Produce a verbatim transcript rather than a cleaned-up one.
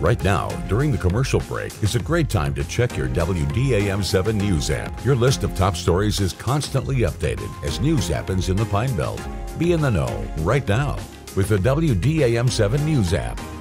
Right now, during the commercial break, is a great time to check your W D A M seven News app. Your list of top stories is constantly updated as news happens in the Pine Belt. Be in the know right now with the W D A M seven News app.